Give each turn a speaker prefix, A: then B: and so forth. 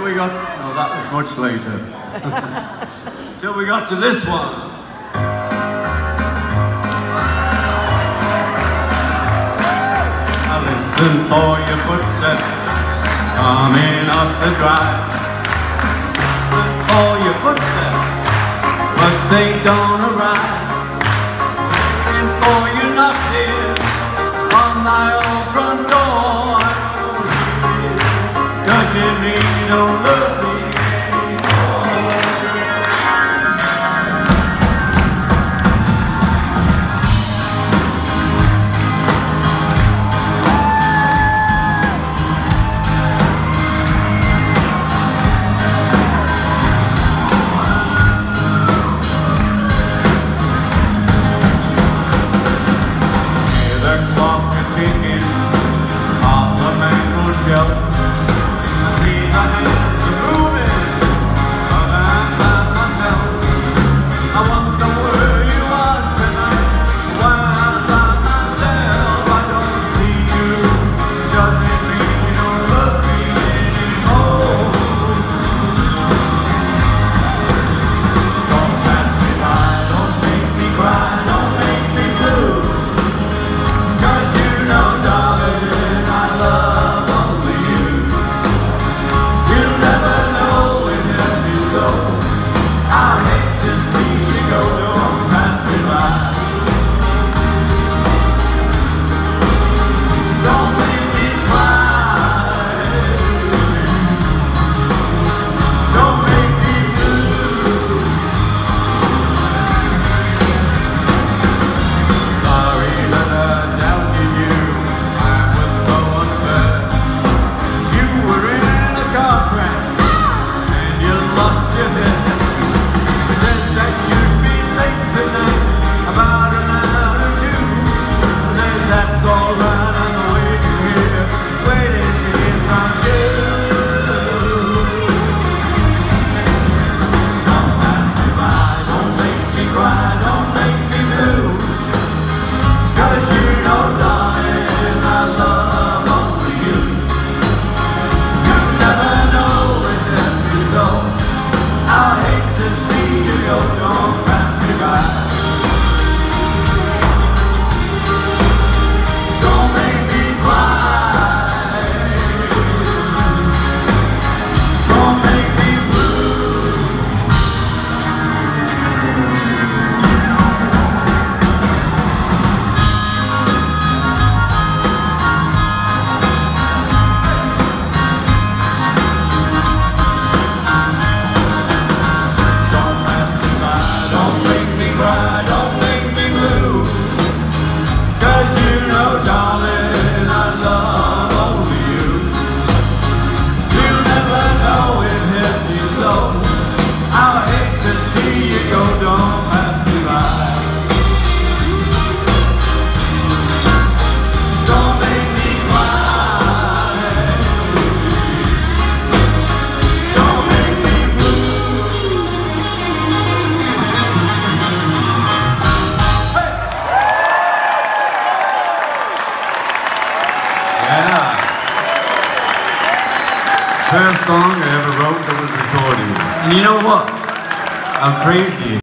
A: we got, no, that was much later. Till we got to this one. Now listen for your footsteps coming up the drive. Listen for your footsteps, but they don't arrive. Listen for you knock here on my old front door. Does it mean you don't love me anymore? Hear the clock ticking on the mantel shelf. First song I ever wrote that was recorded. And you know what? I'm crazy.